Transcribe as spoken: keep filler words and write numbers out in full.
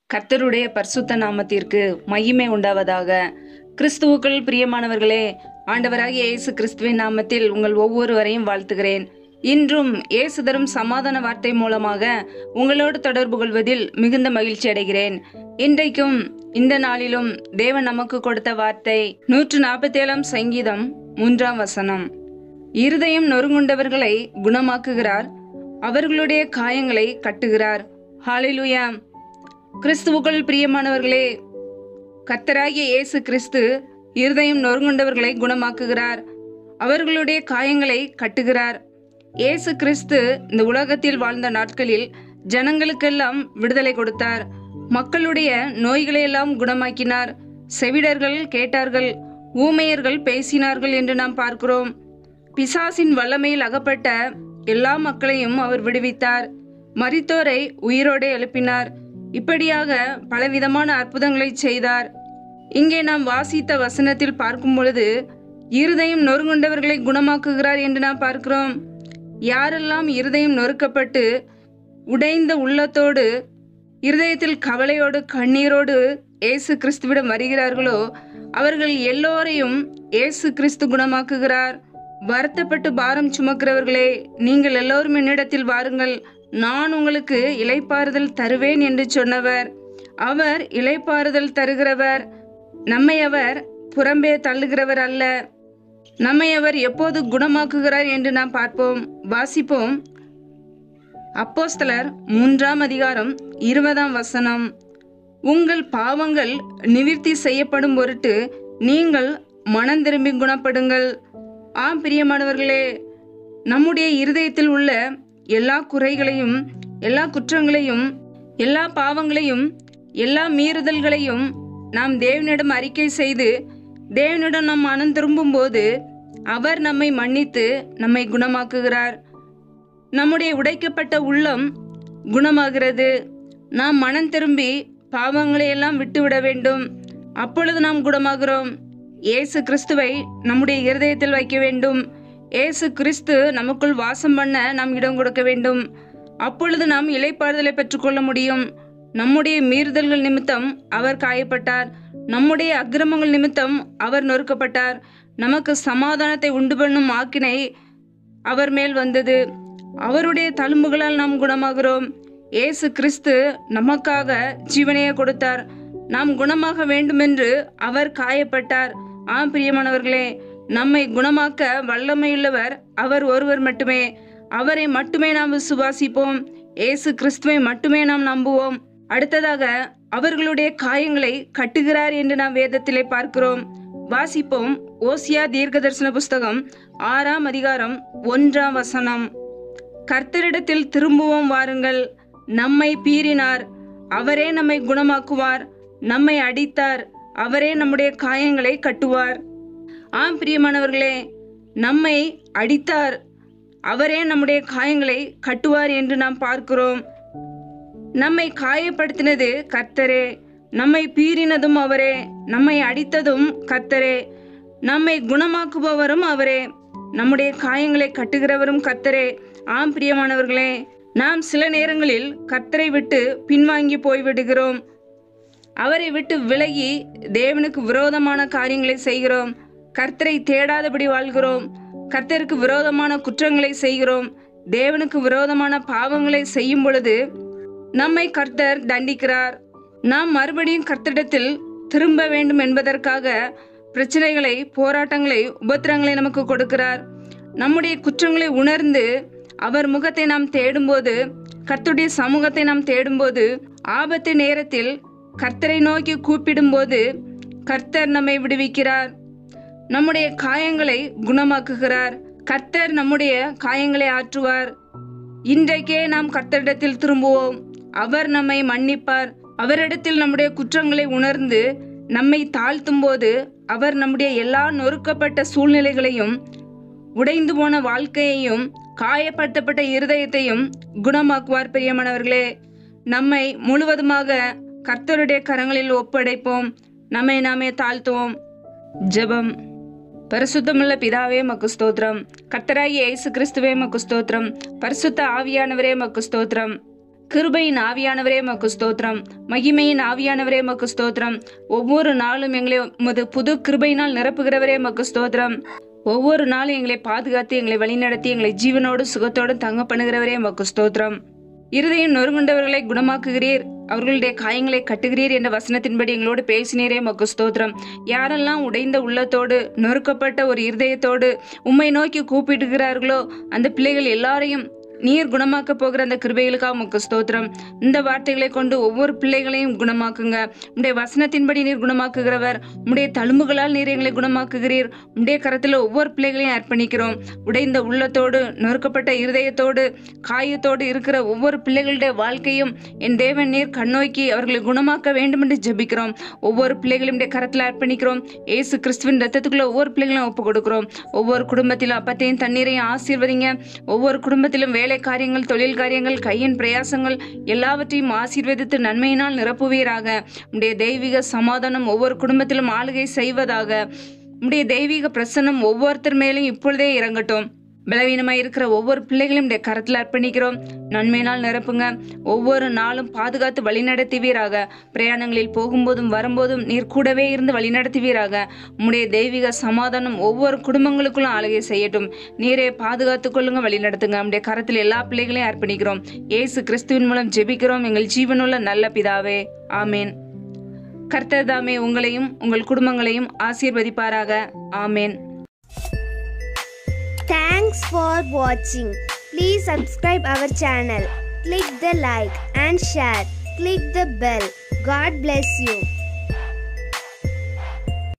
கர்த்தருடைய பரிசுத்த நாமத்திற்கு மகிமை உண்டாவதாக. கிறிஸ்துவுக்குள் பிரியமானவர்களே, ஆண்டவராகிய இயேசு கிறிஸ்துவின் நாமத்தில் உங்கள் ஒவ்வொருவரையும் வாழ்த்துகிறேன். இன்றும் இயேசு தரும் சமாதான வார்த்தை மூலமாக உங்களோடு தொடர்பு கொள்வதில் மிகுந்த மகிழ்ச்சி அடைகிறேன். இன்றைக்கும் இந்த நாளிலும் தேவன் நமக்கு கொடுத்த வார்த்தை நூற்று நாற்பத்தி ஏழாம் சங்கீதம் மூன்றாம் வசனம். இருதயம் நொறுங்குண்டவர்களை குணமாக்குகிறார், அவர்களுடைய காயங்களை கட்டுகிறார். ஹல்லேலூயா. கிறிஸ்துவுக்குள் பிரியமானவர்களே, கர்த்தராகிய இயேசு கிறிஸ்து இருதயம் நொறுங்குண்டவர்களை குணமாக்குகிறார், அவர்களுடைய காயங்களை கட்டுகிறார். இயேசு கிறிஸ்து இந்த உலகத்தில் வாழ்ந்த நாட்களில் ஜனங்களுக்கெல்லாம் விடுதலை கொடுத்தார், மக்களுடைய நோய்களை எல்லாம் குணமாக்கினார். செவிடர்கள் கேட்டார்கள், ஊமையர்கள் பேசினார்கள் என்று நாம் பார்க்கிறோம். பிசாசின் வல்லமையில் அகப்பட்ட எல்லா மக்களையும் அவர் விடுவித்தார், மரித்தோரை உயிரோடு எழுப்பினார். இப்படியாக பலவிதமான அற்புதங்களை செய்தார். இங்கே நாம் வாசித்த வசனத்தில் பார்க்கும் பொழுது இருதயம் நொறுங்குண்டவர்களை குணமாக்குகிறார் என்று நாம் பார்க்கிறோம். யாரெல்லாம் இருதயம் நொறுக்கப்பட்டு உடைந்த உள்ளத்தோடு இருதயத்தில் கவலையோடு கண்ணீரோடு இயேசு கிறிஸ்துவிடம் வருகிறார்களோ அவர்கள் எல்லோரையும் இயேசு கிறிஸ்து குணமாக்குகிறார். வருத்தப்பட்டு பாரம் சுமக்கிறவர்களே, நீங்கள் எல்லோரும் என்னிடத்தில் வாருங்கள், நான் உங்களுக்கு இளைப்பாறுதல் தருவேன் என்று சொன்னவர். அவர் இளைப்பாறுதல் தருகிறவர். நம்மை அவர் புறம்பே தள்ளுகிறவர் அல்ல. நம்மை அவர் எப்போது குணமாக்குகிறார் என்று நாம் பார்ப்போம். வாசிப்போம். அப்போஸ்தலர் மூன்றாம் அதிகாரம் இருபதாம் வசனம். உங்கள் பாவங்கள் நிவிர்த்தி செய்யப்படும் பொருட்டு நீங்கள் மனம் திரும்பி குணப்படுங்கள். ஆம் பிரியமானவர்களே, நம்முடைய இருதயத்தில் உள்ள எல்லா குறைகளையும், எல்லா குற்றங்களையும், எல்லா பாவங்களையும், எல்லா மீறுதல்களையும் நாம் தேவனிடம் அறிக்கை செய்து தேவனிடம் நாம் மனம் திரும்பும் போது அவர் நம்மை மன்னித்து நம்மை குணமாக்குகிறார். நம்முடைய உடைக்கப்பட்ட உள்ளம் குணமாகிறது. நாம் மனம் திரும்பி பாவங்களை எல்லாம் விட்டுவிட வேண்டும். அப்பொழுது நாம் குணமாகிறோம். இயேசு கிறிஸ்துவை நம்முடைய இருதயத்தில் வைக்க வேண்டும். இயேசு கிறிஸ்து நமக்குள் வாசம் பண்ண நாம் இடம் கொடுக்க வேண்டும். அப்பொழுது நாம் இளைப்பாறுதலை பெற்றுக்கொள்ள முடியும். நம்முடைய மீறுதல்கள் நிமித்தம் அவர் காயப்பட்டார், நம்முடைய அக்கிரமங்கள் நிமித்தம் அவர் நொறுக்கப்பட்டார். நமக்கு சமாதானத்தை உண்டு பண்ணும் ஆக்கினை அவர் மேல் வந்தது. அவருடைய தழும்புகளால் நாம் குணமாகிறோம். இயேசு கிறிஸ்து நமக்காக ஜீவனையை கொடுத்தார். நாம் குணமாக வேண்டுமென்று அவர் காயப்பட்டார். ஆம் பிரியமானவர்களே, நம்மை குணமாக்க வல்லமையுள்ளவர் அவர் ஒருவர் மட்டுமே. அவரை மட்டுமே நாம் விசுவாசிப்போம். இயேசு கிறிஸ்துவை மட்டுமே நாம் நம்புவோம். அடுத்ததாக அவர்களுடைய காயங்களை கட்டுகிறார் என்று நாம் வேதத்திலே பார்க்கிறோம். வாசிப்போம். ஓசியா தீர்க்கதரிசன புஸ்தகம் ஆறாம் அதிகாரம் ஒன்றாம் வசனம். கர்த்தரிடத்தில் திரும்புவோம் வாருங்கள், நம்மை பீறினார், அவரே நம்மை குணமாக்குவார், நம்மை அடித்தார், அவரே நம்முடைய காயங்களை கட்டுவார். ஆம் பிரியமானவர்களே, நம்மை அடித்தார், அவரே நம்முடைய காயங்களை கட்டுவார் என்று நாம் பார்க்கிறோம். நம்மை காயப்படுத்தினது கர்த்தரே, நம்மை பீறினதும் அவரே, நம்மை அடித்ததும் கர்த்தரே, நம்மை குணமாக்குபவரும் அவரே, நம்முடைய காயங்களை கட்டுகிறவரும் கர்த்தரே. ஆம் பிரியமானவர்களே, நாம் சில நேரங்களில் கர்த்தரை விட்டு பின்வாங்கி போய்விடுகிறோம். அவரை விட்டு விலகி தேவனுக்கு விரோதமான காரியங்களை செய்கிறோம். கர்த்தரை தேடாதபடி வாழ்கிறோம். கர்த்தருக்கு விரோதமான குற்றங்களை செய்கிறோம். தேவனுக்கு விரோதமான பாவங்களை செய்யும் பொழுது நம்மை கர்த்தர் தண்டிக்கிறார். நாம் மறுபடியும் கர்த்தரிடத்தில் திரும்ப வேண்டும் என்பதற்காக பிரச்சனைகளை, போராட்டங்களை, உபத்திரங்களை நமக்கு கொடுக்கிறார். நம்முடைய குற்றங்களை உணர்ந்து அவர் முகத்தை நாம் தேடும்போது, கர்த்தருடைய சமூகத்தை நாம் தேடும்போது, ஆபத்து நேரத்தில் கர்த்தரை நோக்கி கூப்பிடும்போது கர்த்தர் நம்மை விடுவிக்கிறார். நம்முடைய காயங்களை குணமாக்குகிறார். கர்த்தர் நம்முடைய காயங்களை ஆற்றுவார். இன்றைக்கே நாம் கர்த்தரிடத்தில் திரும்புவோம். அவர் நம்மை மன்னிப்பார். அவரிடத்தில் நம்முடைய குற்றங்களை உணர்ந்து நம்மை தாழ்த்தும் போது அவர் நம்முடைய எல்லா நொறுக்கப்பட்ட சூழ்நிலைகளையும், உடைந்து போன வாழ்க்கையையும், காயப்படுத்தப்பட்ட இருதயத்தையும் குணமாக்குவார். பிரியமானவர்களே, நம்மை முழுவதுமாக கர்த்தருடைய கரங்களில் ஒப்படைப்போம். நம்மை நாமே தாழ்த்துவோம். ஜெபம். பரிசுத்தமுள்ள பிதாவே மக்கு ஸ்தோத்திரம். கர்த்தராகிய இயேசு கிறிஸ்துவே மக்கு ஸ்தோத்திரம். பரிசுத்த ஆவியானவரே மக்கு ஸ்தோத்திரம். கிருபையின் ஆவியானவரே உமக்கு ஸ்தோத்திரம். மகிமையின் ஆவியானவரே உமக்கு ஸ்தோத்திரம். ஒவ்வொரு நாளும் எங்களை உமது புது கிருபையினால் நிரப்புகிறவரே உமக்கு ஸ்தோத்திரம். ஒவ்வொரு நாளும் எங்களை பாதுகாத்து எங்களை வழிநடத்தி எங்களை ஜீவனோடு சுகத்தோடு தங்க பண்ணுகிறவரே உமக்கு ஸ்தோத்திரம். இருதயம் நொறுங்குண்டவர்களை குணமாக்குகிறீர், அவர்களுடைய காயங்களை கட்டுகிறீர் என்ற வசனத்தின்படி எங்களோடு பேசினீரே உமக்கு ஸ்தோத்திரம். யாரெல்லாம் உடைந்த உள்ளத்தோடு நொறுக்கப்பட்ட ஒரு இருதயத்தோடு உம்மை நோக்கி கூப்பிடுகிறார்களோ அந்த பிள்ளைகள் எல்லாரையும் நீர் குணமாக்க போகிற அந்த கிருபைகளுக்காக உமக்கு ஸ்தோத்திரம். இந்த வார்த்தைகளை கொண்டு ஒவ்வொரு பிள்ளைகளையும் குணமாக்குங்க. உடைய வசனத்தின்படி நீர் குணமாக்குகிறவர். உடைய தழும்புகளால் நீர் எங்களை குணமாக்குகிறீர். உடைய கரத்தில் ஒவ்வொரு பிள்ளைகளையும் அர்ப்பணிக்கிறோம். உடைந்த உள்ளத்தோடு நொறுக்கப்பட்ட இருதயத்தோடு காயத்தோடு இருக்கிற ஒவ்வொரு பிள்ளைகளுடைய வாழ்க்கையும் என் தேவன் நீர் கண்ணோக்கி அவர்களை குணமாக்க வேண்டும் என்று ஜெபிக்கிறோம். ஒவ்வொரு பிள்ளைகளையும் கரத்தில் அர்ப்பணிக்கிறோம். ஏசு கிறிஸ்துவின் ரத்தத்துக்குள்ள ஒவ்வொரு பிள்ளைகளையும் ஒப்பு கொடுக்கிறோம். ஒவ்வொரு குடும்பத்திலும் அப்பத்தையும் தண்ணீரையும் ஆசீர்வதிங்க. ஒவ்வொரு குடும்பத்திலும் வேலை காரியங்கள், தொழில் காரியங்கள், கையின் பிரயாசங்கள் எல்லாவற்றையும் ஆசீர்வதித்து நன்மையினால் நிரப்புவீராக. உடைய தெய்வீக சமாதானம் ஒவ்வொரு குடும்பத்திலும் ஆளுகை செய்வதாக. உடைய தெய்வீக பிரசன்னம் ஒவ்வொருத்தர் மேலும் இப்பொழுதே இறங்கட்டும். பலவீனமாய் இருக்கிற ஒவ்வொரு பிள்ளைகளையும் உடைய கரத்தில் அர்ப்பணிக்கிறோம். நன்மையினால் நிரப்புங்க. ஒவ்வொரு நாளும் பாதுகாத்து வழிநடத்துவீராக. பிரயாணங்களில் போகும்போதும் வரும்போதும் நீர் கூடவே இருந்து வழிநடத்துவீராக. உம்முடைய தெய்வீக சமாதானம் ஒவ்வொரு குடும்பங்களுக்குள்ளும் ஆளுகை செய்யட்டும். நீரே பாதுகாத்துக் கொள்ளுங்க, வழிநடத்துங்க. நம்முடைய கரத்தில் எல்லா பிள்ளைகளையும் அர்ப்பணிக்கிறோம். ஏசு கிறிஸ்துவின் மூலம் ஜெபிக்கிறோம் எங்கள் ஜீவனுள்ள நல்ல பிதாவே, ஆமேன். கர்த்தர் தாமே உங்களையும் உங்கள் குடும்பங்களையும் ஆசீர்வதிப்பாராக. ஆமேன். Thanks for watching. Please subscribe our channel. Click the like and share. Click the bell. God bless you.